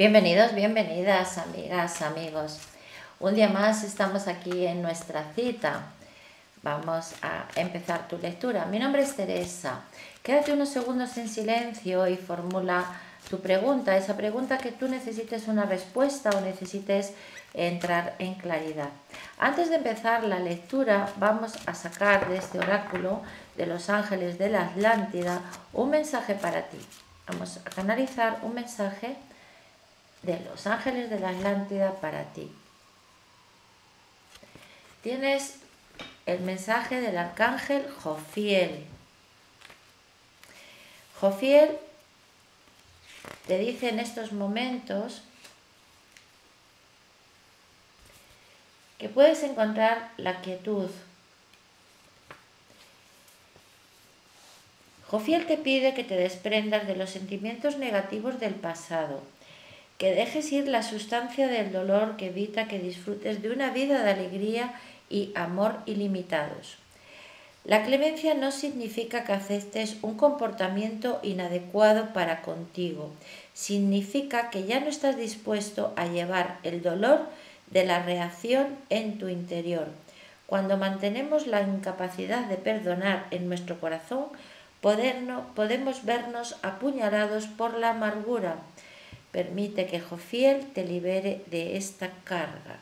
Bienvenidos, bienvenidas, amigas, amigos. Un día más estamos aquí en nuestra cita. Vamos a empezar tu lectura. Mi nombre es Teresa. Quédate unos segundos en silencio y formula tu pregunta, esa pregunta que tú necesites una respuesta o necesites entrar en claridad. Antes de empezar la lectura, vamos a sacar de este oráculo de los ángeles de la Atlántida un mensaje para ti. Vamos a canalizar un mensaje de los ángeles de la Atlántida para ti. Tienes el mensaje del arcángel Jofiel. Jofiel te dice en estos momentos que puedes encontrar la quietud. Jofiel te pide que te desprendas de los sentimientos negativos del pasado, que dejes ir la sustancia del dolor que evita que disfrutes de una vida de alegría y amor ilimitados. La clemencia no significa que aceptes un comportamiento inadecuado para contigo, significa que ya no estás dispuesto a llevar el dolor de la reacción en tu interior. Cuando mantenemos la incapacidad de perdonar en nuestro corazón, podemos vernos apuñalados por la amargura. Permite que Jofiel te libere de esta carga.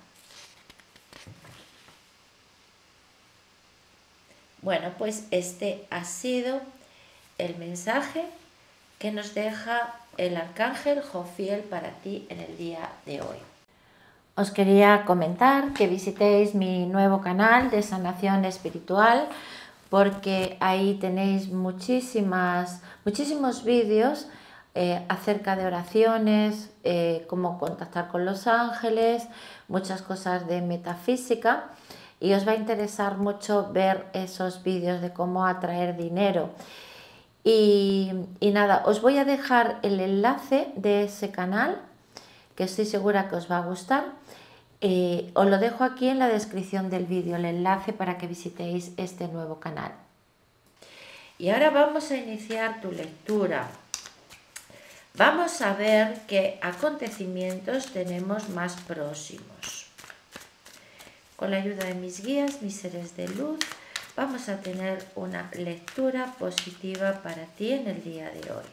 Bueno, pues este ha sido el mensaje que nos deja el arcángel Jofiel para ti en el día de hoy. Os quería comentar que visitéis mi nuevo canal de sanación espiritual, porque ahí tenéis muchísimos vídeos acerca de oraciones, cómo contactar con los ángeles, muchas cosas de metafísica, y os va a interesar mucho ver esos vídeos de cómo atraer dinero. Y nada, os voy a dejar el enlace de ese canal, que estoy segura que os va a gustar. Os lo dejo aquí en la descripción del vídeo, el enlace para que visitéis este nuevo canal. Y ahora vamos a iniciar tu lectura. Vamos a ver qué acontecimientos tenemos más próximos. Con la ayuda de mis guías, mis seres de luz, vamos a tener una lectura positiva para ti en el día de hoy.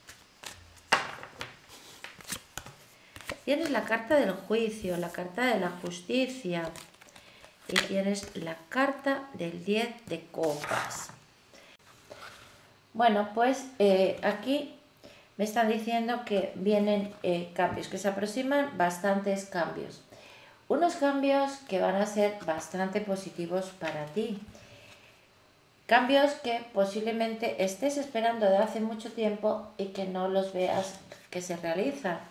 Tienes la carta del juicio, la carta de la justicia y tienes la carta del 10 de copas. Bueno, pues aquí me están diciendo que vienen cambios, que se aproximan bastantes cambios. Unos cambios que van a ser bastante positivos para ti. Cambios que posiblemente estés esperando de hace mucho tiempo y que no los veas que se realizan.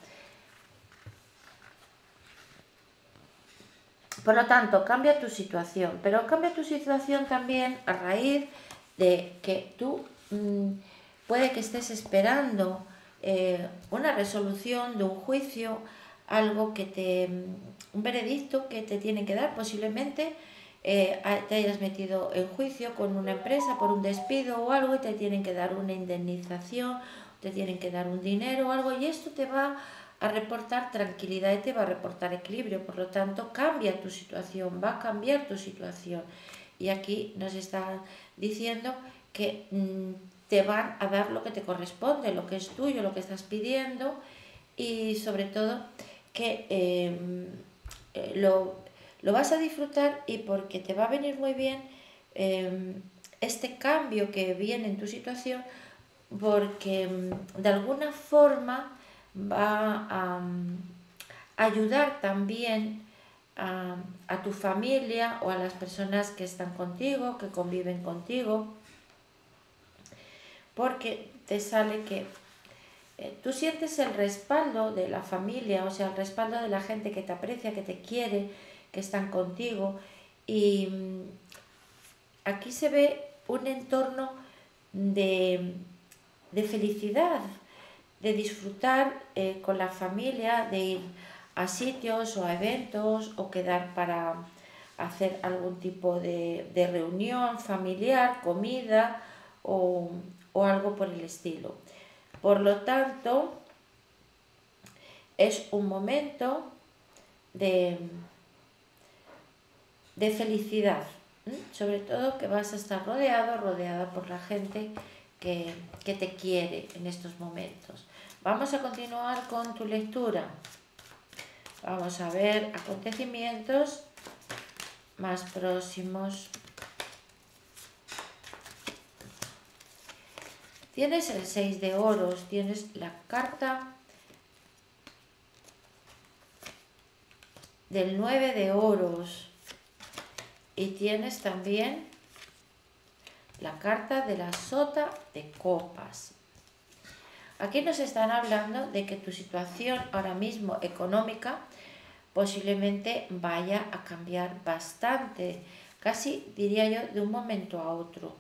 Por lo tanto, cambia tu situación, pero cambia tu situación también a raíz de que tú puede que estés esperando una resolución de un juicio, algo que un veredicto que te tienen que dar, posiblemente te hayas metido en juicio con una empresa por un despido o algo y te tienen que dar una indemnización, te tienen que dar un dinero o algo, y esto te va a reportar tranquilidad y te va a reportar equilibrio. Por lo tanto, cambia tu situación, va a cambiar tu situación. Y aquí nos está diciendo que te van a dar lo que te corresponde, lo que es tuyo, lo que estás pidiendo, y sobre todo que lo vas a disfrutar, y porque te va a venir muy bien este cambio que viene en tu situación, porque de alguna forma va a ayudar también a tu familia o a las personas que están contigo, que conviven contigo, porque te sale que tú sientes el respaldo de la familia, o sea, el respaldo de la gente que te aprecia, que te quiere, que están contigo, y aquí se ve un entorno de felicidad, de disfrutar con la familia, de ir a sitios o a eventos o quedar para hacer algún tipo de reunión familiar, comida o algo por el estilo. Por lo tanto, es un momento de felicidad, sobre todo que vas a estar rodeada por la gente que te quiere en estos momentos. Vamos a continuar con tu lectura. Vamos a ver acontecimientos más próximos. Tienes el 6 de oros, tienes la carta del 9 de oros y tienes también la carta de la sota de copas. Aquí nos están hablando de que tu situación ahora mismo económica posiblemente vaya a cambiar bastante, casi diría yo de un momento a otro.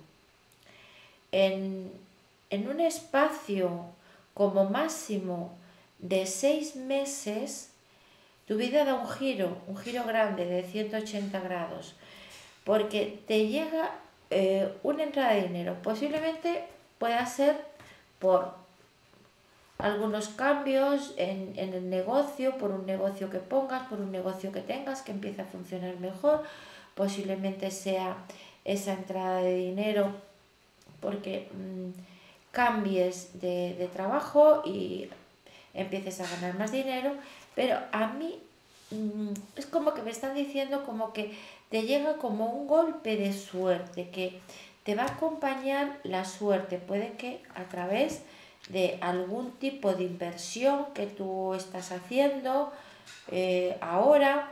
En un espacio como máximo de 6 meses, tu vida da un giro grande de 180 grados, porque te llega una entrada de dinero. Posiblemente pueda ser por algunos cambios en el negocio, por un negocio que pongas, por un negocio que tengas que empiece a funcionar mejor. Posiblemente sea esa entrada de dinero porque cambies de trabajo y empieces a ganar más dinero, pero a mí es como que me están diciendo como que te llega como un golpe de suerte, que te va a acompañar la suerte, puede que a través de algún tipo de inversión que tú estás haciendo ahora,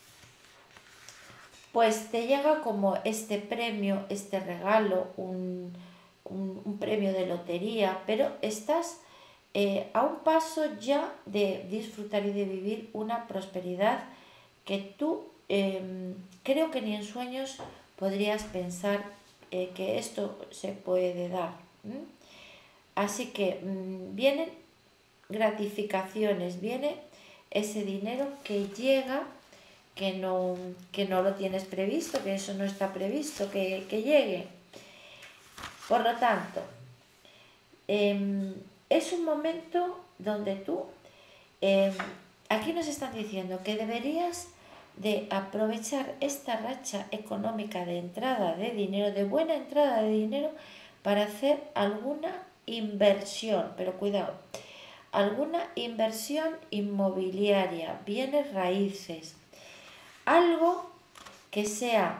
pues te llega como este premio, este regalo, un premio de lotería, pero estás a un paso ya de disfrutar y de vivir una prosperidad que tú creo que ni en sueños podrías pensar que esto se puede dar. Así que vienen gratificaciones, viene ese dinero que llega, que no lo tienes previsto, que eso no está previsto, que llegue. Por lo tanto, es un momento donde tú, aquí nos están diciendo que deberías de aprovechar esta racha económica de entrada de dinero, de buena entrada de dinero, para hacer alguna inversión, pero cuidado, alguna inversión inmobiliaria, bienes raíces, algo que sea,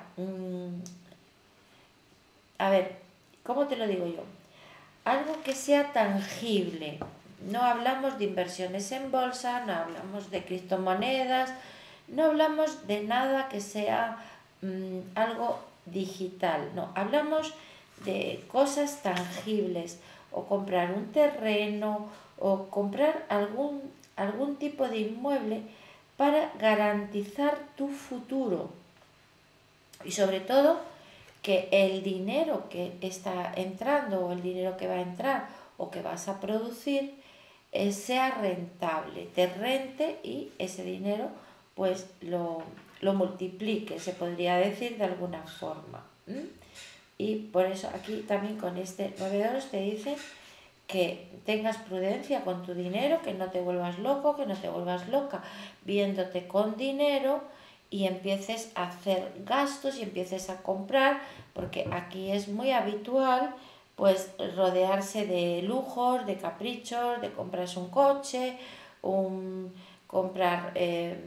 a ver, ¿cómo te lo digo yo? Algo que sea tangible. No hablamos de inversiones en bolsa, no hablamos de criptomonedas, no hablamos de nada que sea algo digital, no, hablamos de cosas tangibles, o comprar un terreno, o comprar algún tipo de inmueble para garantizar tu futuro. Y sobre todo, que el dinero que está entrando o el dinero que va a entrar o que vas a producir sea rentable, te rente y ese dinero pues lo multiplique, se podría decir de alguna forma. Y por eso aquí también con este 9 de oros te dice que tengas prudencia con tu dinero, que no te vuelvas loco, que no te vuelvas loca viéndote con dinero y empieces a hacer gastos y empieces a comprar, porque aquí es muy habitual pues rodearse de lujos, de caprichos, de comprarse un coche, comprar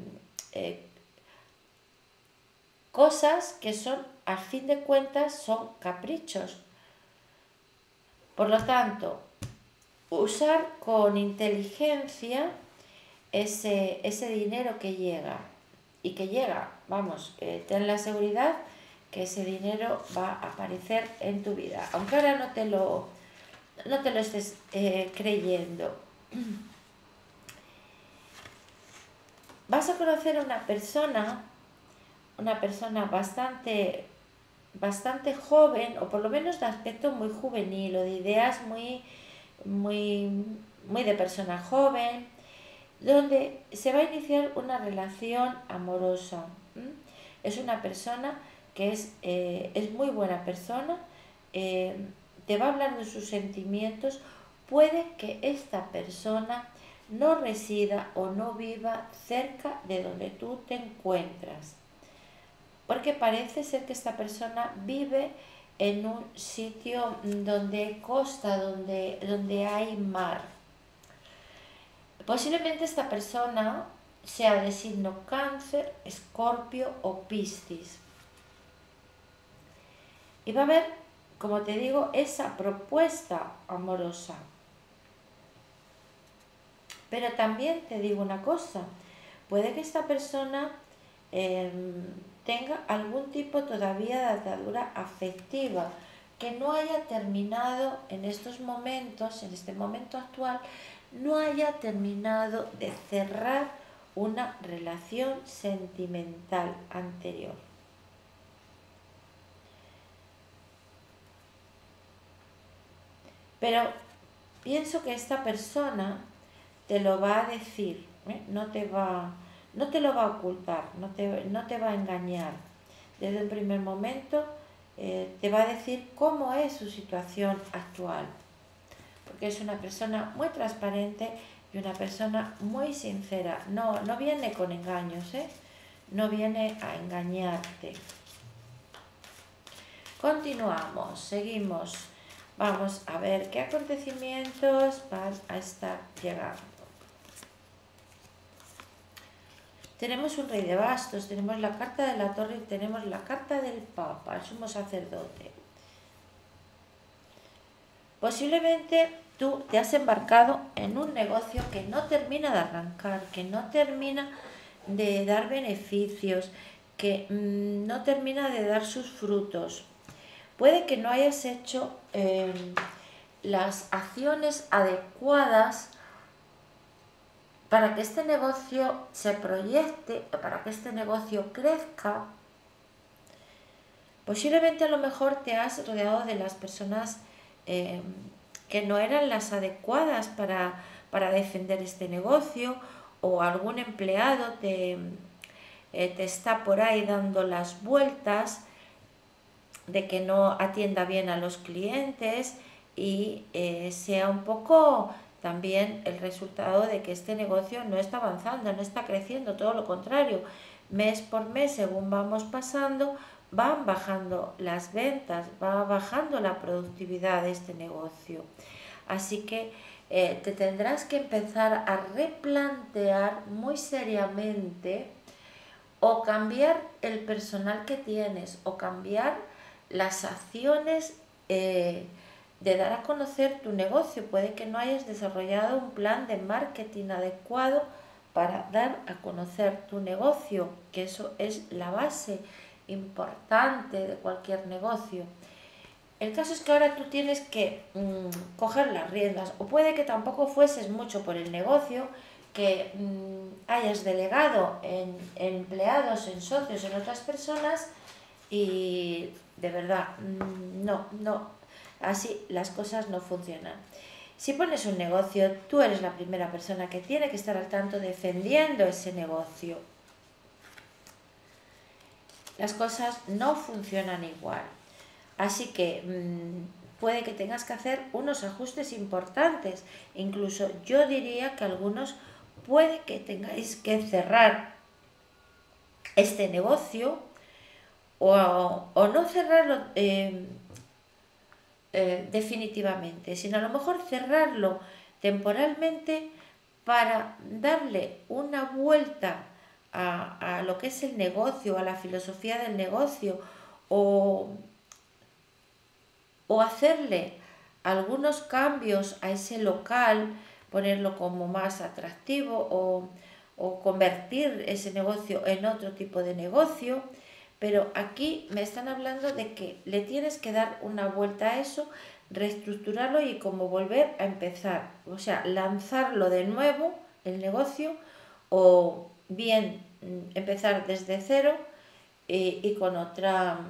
cosas que son, a fin de cuentas, son caprichos. Por lo tanto, usar con inteligencia ese dinero que llega, y que llega, vamos, ten la seguridad que ese dinero va a aparecer en tu vida, aunque ahora no te lo estés creyendo. Vas a conocer a una persona bastante joven, o por lo menos de aspecto muy juvenil, o de ideas muy de persona joven, donde se va a iniciar una relación amorosa. Es una persona que es muy buena persona, te va a hablar de sus sentimientos. Puede que esta persona no resida o no viva cerca de donde tú te encuentras. Porque parece ser que esta persona vive en un sitio donde hay costa, donde hay mar. Posiblemente esta persona sea de signo Cáncer, Escorpio o Piscis. Y va a haber, como te digo, esa propuesta amorosa. Pero también te digo una cosa, puede que esta persona tenga algún tipo todavía de atadura afectiva, que no haya terminado en estos momentos, en este momento actual, no haya terminado de cerrar una relación sentimental anterior. Pero pienso que esta persona te lo va a decir, no te lo va a ocultar, no te va a engañar. Desde el primer momento te va a decir cómo es su situación actual, porque es una persona muy transparente y una persona muy sincera. No viene con engaños, no viene a engañarte. Continuamos, seguimos. Vamos a ver qué acontecimientos van a estar llegando. Tenemos un rey de bastos, tenemos la carta de la torre y tenemos la carta del papa, el sumo sacerdote. Posiblemente tú te has embarcado en un negocio que no termina de arrancar, que no termina de dar beneficios, que no termina de dar sus frutos. Puede que no hayas hecho las acciones adecuadas para que este negocio se proyecte, para que este negocio crezca. Posiblemente a lo mejor te has rodeado de las personas que no eran las adecuadas para defender este negocio, o algún empleado te está por ahí dando las vueltas de que no atienda bien a los clientes y sea un poco también el resultado de que este negocio no está avanzando, no está creciendo, todo lo contrario. Mes por mes, según vamos pasando, van bajando las ventas, va bajando la productividad de este negocio. Así que te tendrás que empezar a replantear muy seriamente, o cambiar el personal que tienes, o cambiar las acciones de dar a conocer tu negocio. Puede que no hayas desarrollado un plan de marketing adecuado para dar a conocer tu negocio, que eso es la base importante de cualquier negocio. El caso es que ahora tú tienes que coger las riendas, o puede que tampoco fueses mucho por el negocio, que hayas delegado en empleados, en socios, en otras personas, y de verdad, no, así las cosas no funcionan. Si pones un negocio, tú eres la primera persona que tiene que estar al tanto defendiendo ese negocio. Las cosas no funcionan igual. Así que puede que tengas que hacer unos ajustes importantes. Incluso yo diría que algunos puede que tengáis que cerrar este negocio, o no cerrarlo definitivamente, sino a lo mejor cerrarlo temporalmente para darle una vuelta a lo que es el negocio, a la filosofía del negocio, o hacerle algunos cambios a ese local, ponerlo como más atractivo, o convertir ese negocio en otro tipo de negocio. Pero aquí me están hablando de que le tienes que dar una vuelta a eso, reestructurarlo y como volver a empezar. O sea, lanzarlo de nuevo, el negocio, o bien empezar desde cero y con otra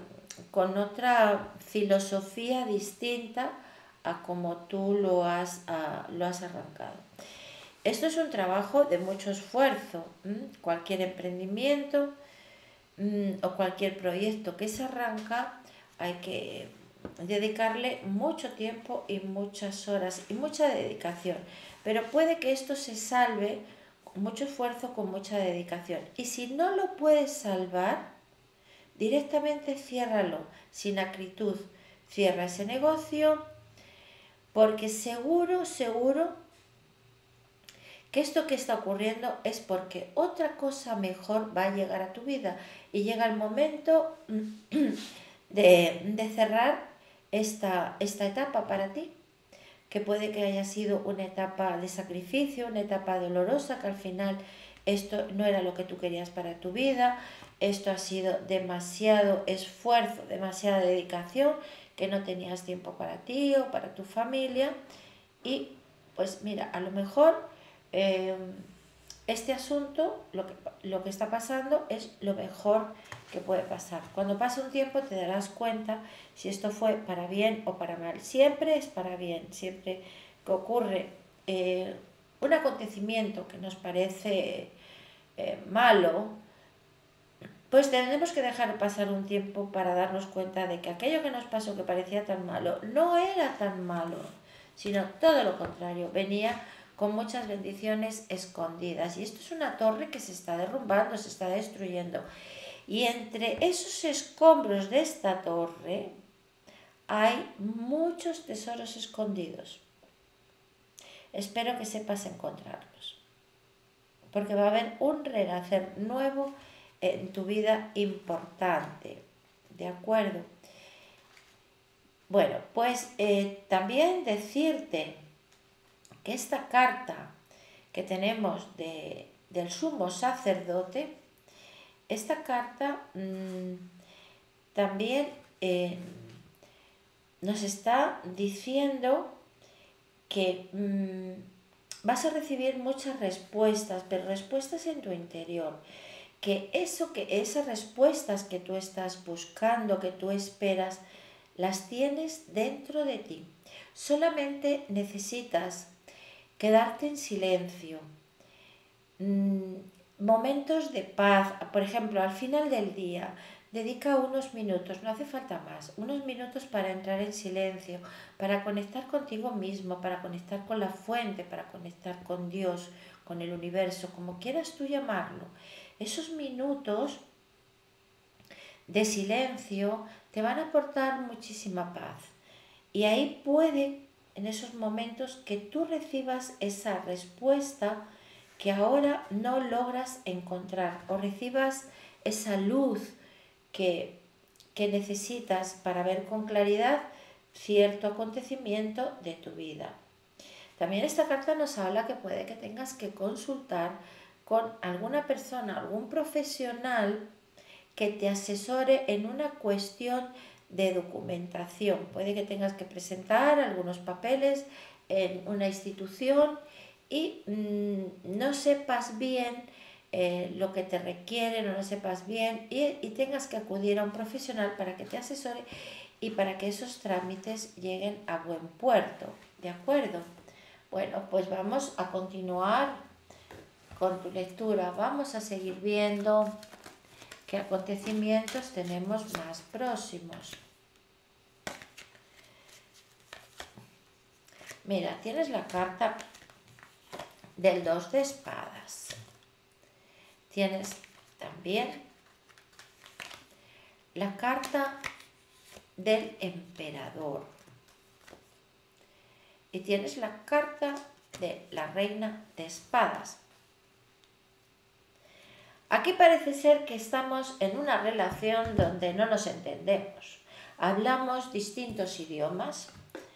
filosofía distinta a como tú lo has arrancado. Esto es un trabajo de mucho esfuerzo. Cualquier emprendimiento o cualquier proyecto que se arranca, hay que dedicarle mucho tiempo y muchas horas y mucha dedicación. pero puede que esto se salve con mucho esfuerzo, con mucha dedicación. Y si no lo puedes salvar, directamente ciérralo, sin acritud. Cierra ese negocio, porque seguro que esto que está ocurriendo es porque otra cosa mejor va a llegar a tu vida y llega el momento de cerrar esta etapa para ti, que puede que haya sido una etapa de sacrificio, una etapa dolorosa, que al final esto no era lo que tú querías para tu vida, esto ha sido demasiado esfuerzo, demasiada dedicación, que no tenías tiempo para ti o para tu familia. Y pues mira, a lo mejor este asunto, lo que está pasando es lo mejor que puede pasar. Cuando pase un tiempo te darás cuenta si esto fue para bien o para mal. Siempre es para bien, siempre que ocurre un acontecimiento que nos parece malo, pues tenemos que dejar pasar un tiempo para darnos cuenta de que aquello que nos pasó que parecía tan malo no era tan malo, sino todo lo contrario, venía con muchas bendiciones escondidas. Y esto es una torre que se está derrumbando, se está destruyendo. Y entre esos escombros de esta torre hay muchos tesoros escondidos. Espero que sepas encontrarlos, porque va a haber un renacer nuevo en tu vida importante. ¿De acuerdo? Bueno, pues también decirte que esta carta que tenemos del sumo sacerdote, esta carta también nos está diciendo que vas a recibir muchas respuestas, pero respuestas en tu interior. Que esas respuestas que tú estás buscando, que tú esperas, las tienes dentro de ti. Solamente necesitas quedarte en silencio, momentos de paz. Por ejemplo, al final del día, dedica unos minutos, no hace falta más, unos minutos para entrar en silencio, para conectar contigo mismo, para conectar con la fuente, para conectar con Dios, con el universo, como quieras tú llamarlo. Esos minutos de silencio te van a aportar muchísima paz. Y ahí puede, en esos momentos, que tú recibas esa respuesta que ahora no logras encontrar, o recibas esa luz que necesitas para ver con claridad cierto acontecimiento de tu vida. También esta carta nos habla que puede que tengas que consultar con alguna persona, algún profesional que te asesore en una cuestión de documentación. Puede que tengas que presentar algunos papeles en una institución y no sepas bien lo que te requieren, o no sepas bien y tengas que acudir a un profesional para que te asesore y para que esos trámites lleguen a buen puerto. ¿De acuerdo? Bueno, pues vamos a continuar con tu lectura. Vamos a seguir viendo qué acontecimientos tenemos más próximos. Mira, tienes la carta del 2 de espadas. Tienes también la carta del emperador. Y tienes la carta de la reina de espadas. Aquí parece ser que estamos en una relación donde no nos entendemos. Hablamos distintos idiomas.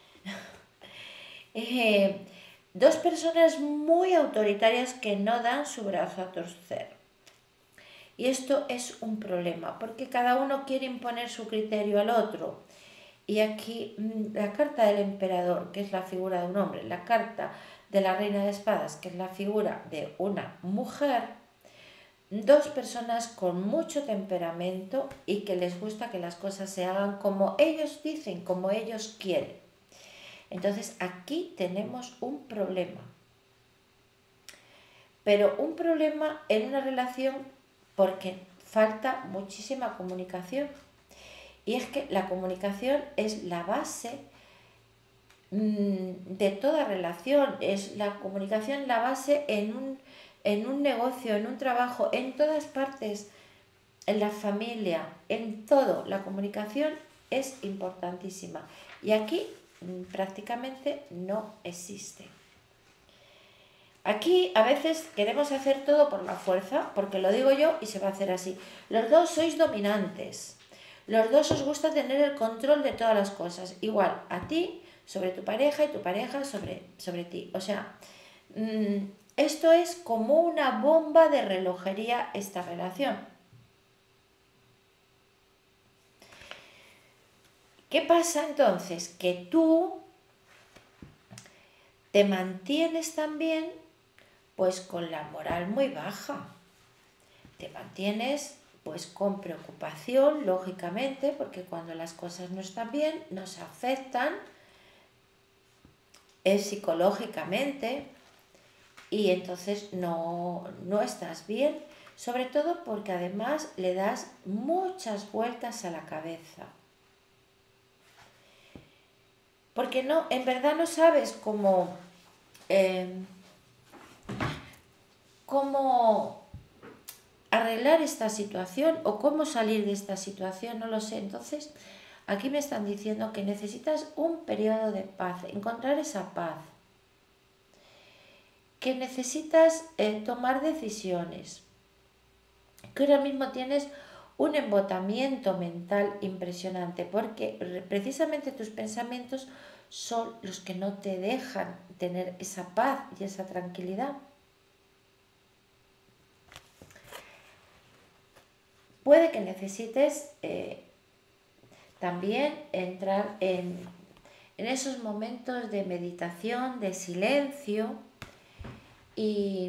Dos personas muy autoritarias que no dan su brazo a torcer. Y esto es un problema, porque cada uno quiere imponer su criterio al otro. Y aquí la carta del emperador, que es la figura de un hombre, la carta de la reina de espadas, que es la figura de una mujer, dos personas con mucho temperamento y que les gusta que las cosas se hagan como ellos dicen, como ellos quieren. Entonces aquí tenemos un problema. Pero un problema en una relación porque falta muchísima comunicación. Y es que la comunicación es la base de toda relación. Es la comunicación la base en un negocio, en un trabajo, en todas partes, en la familia, en todo. La comunicación es importantísima y aquí prácticamente no existe. Aquí a veces queremos hacer todo por la fuerza, porque lo digo yo y se va a hacer así. Los dos sois dominantes, los dos os gusta tener el control de todas las cosas, igual a ti sobre tu pareja y tu pareja sobre ti. O sea, esto es como una bomba de relojería esta relación. ¿Qué pasa entonces? Que tú te mantienes también pues con la moral muy baja. Te mantienes pues con preocupación, lógicamente, porque cuando las cosas no están bien nos afectan psicológicamente y entonces no estás bien, sobre todo porque además le das muchas vueltas a la cabeza. Porque no, en verdad no sabes cómo arreglar esta situación o cómo salir de esta situación, no lo sé. Entonces, aquí me están diciendo que necesitas un periodo de paz, encontrar esa paz, que necesitas tomar decisiones, que ahora mismo tienes un embotamiento mental impresionante, porque precisamente tus pensamientos son los que no te dejan tener esa paz y esa tranquilidad. Puede que necesites también entrar en esos momentos de meditación, de silencio y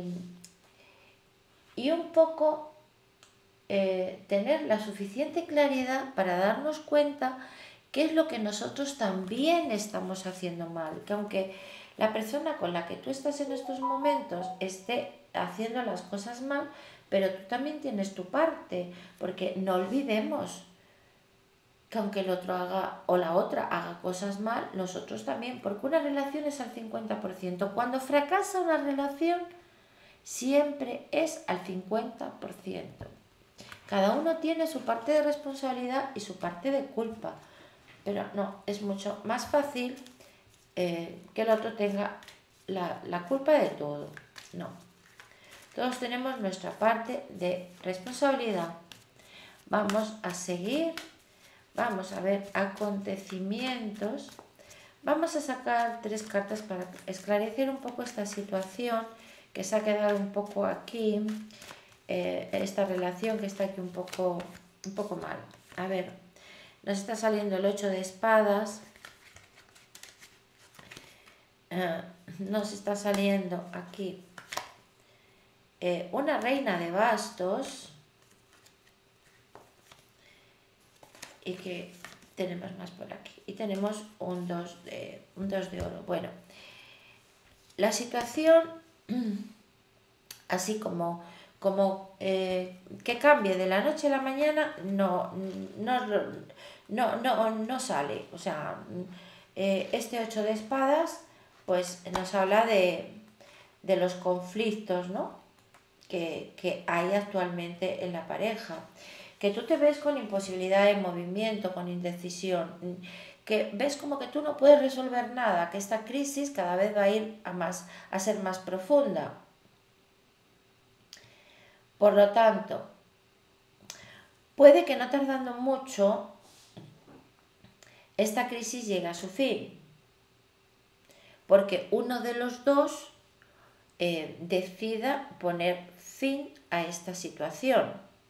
un poco tener la suficiente claridad para darnos cuenta qué es lo que nosotros también estamos haciendo mal, que aunque la persona con la que tú estás en estos momentos esté haciendo las cosas mal, pero tú también tienes tu parte, porque no olvidemos que aunque el otro haga o la otra haga cosas mal, nosotros también, porque una relación es al 50%. Cuando fracasa una relación, siempre es al 50%. Cada uno tiene su parte de responsabilidad y su parte de culpa, pero no, es mucho más fácil que el otro tenga la culpa de todo. No, todos tenemos nuestra parte de responsabilidad. Vamos a seguir, vamos a ver acontecimientos. Vamos a sacar 3 cartas para esclarecer un poco esta situación que se ha quedado un poco aquí, esta relación que está aquí un poco mal. A ver, nos está saliendo el 8 de espadas, nos está saliendo aquí una reina de bastos y que tenemos más por aquí y tenemos un 2 de oro. Bueno, la situación así como que cambie de la noche a la mañana no sale. O sea, este 8 de espadas pues nos habla de los conflictos, ¿no?, que hay actualmente en la pareja, que tú te ves con imposibilidad de movimiento, con indecisión, que ves como que tú no puedes resolver nada, que esta crisis cada vez va a ir a ser más profunda. Por lo tanto, puede que no tardando mucho esta crisis llegue a su fin, porque uno de los dos decida poner fin a esta situación,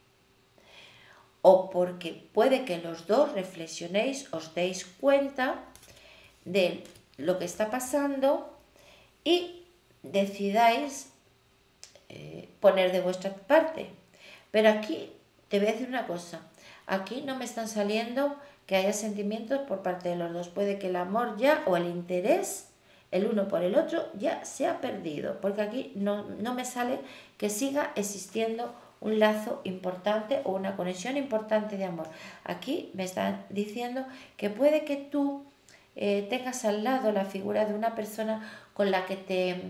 o porque puede que los dos reflexionéis, os deis cuenta de lo que está pasando y decidáis poner de vuestra parte. Pero aquí te voy a decir una cosa, aquí no me están saliendo que haya sentimientos por parte de los dos. Puede que el amor ya o el interés el uno por el otro ya se ha perdido, porque aquí no me sale que siga existiendo un lazo importante o una conexión importante de amor. Aquí me están diciendo que puede que tú tengas al lado la figura de una persona con la que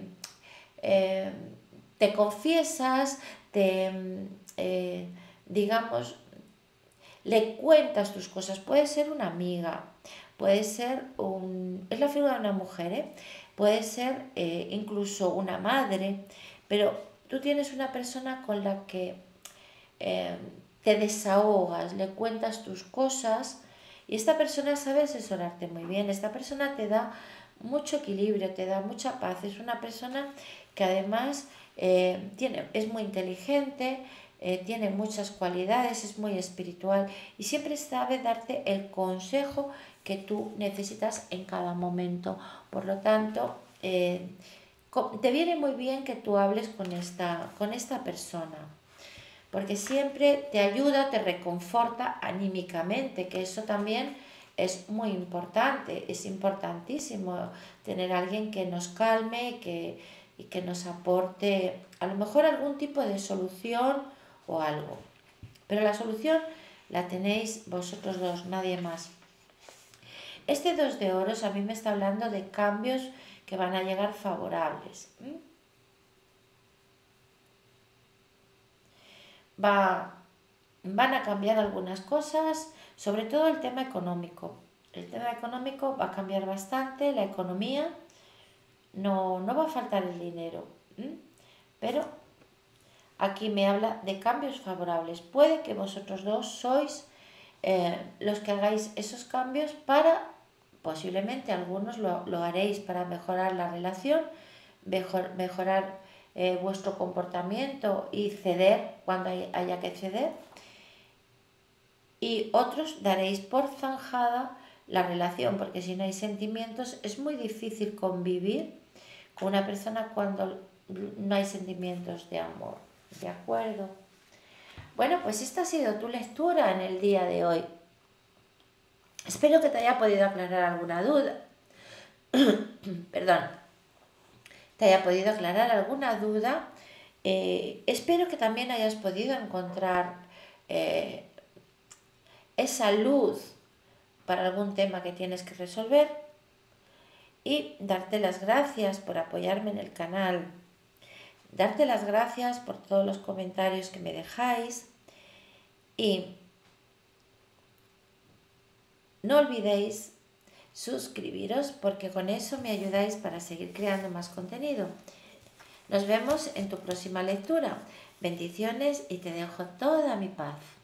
te confiesas, digamos, le cuentas tus cosas. Puede ser una amiga, puede ser es la figura de una mujer, puede ser incluso una madre, pero tú tienes una persona con la que te desahogas, le cuentas tus cosas y esta persona sabe asesorarte muy bien, esta persona te da mucho equilibrio, te da mucha paz, es una persona que además es muy inteligente, tiene muchas cualidades, es muy espiritual y siempre sabe darte el consejo que tú necesitas en cada momento. Por lo tanto, te viene muy bien que tú hables con esta persona, porque siempre te ayuda, te reconforta anímicamente, que eso también es muy importante, es importantísimo tener a alguien que nos calme y que nos aporte a lo mejor algún tipo de solución o algo. Pero la solución la tenéis vosotros dos, nadie más. Este 2 de oros a mí me está hablando de cambios que van a llegar favorables. Van a cambiar algunas cosas, sobre todo el tema económico. El tema económico va a cambiar bastante, la economía, no va a faltar el dinero, pero aquí me habla de cambios favorables. Puede que vosotros dos sois los que hagáis esos cambios posiblemente algunos lo haréis para mejorar la relación, mejorar vuestro comportamiento y ceder cuando haya que ceder. Y otros daréis por zanjada la relación, porque si no hay sentimientos es muy difícil convivir con una persona cuando no hay sentimientos de amor. ¿De acuerdo? Bueno, pues esta ha sido tu lectura en el día de hoy. Espero que te haya podido aclarar alguna duda. Perdón. Te haya podido aclarar alguna duda. Espero que también hayas podido encontrar esa luz para algún tema que tienes que resolver y darte las gracias por apoyarme en el canal, darte las gracias por todos los comentarios que me dejáis y no olvidéis suscribiros porque con eso me ayudáis para seguir creando más contenido. Nos vemos en tu próxima lectura. Bendiciones y te dejo toda mi paz.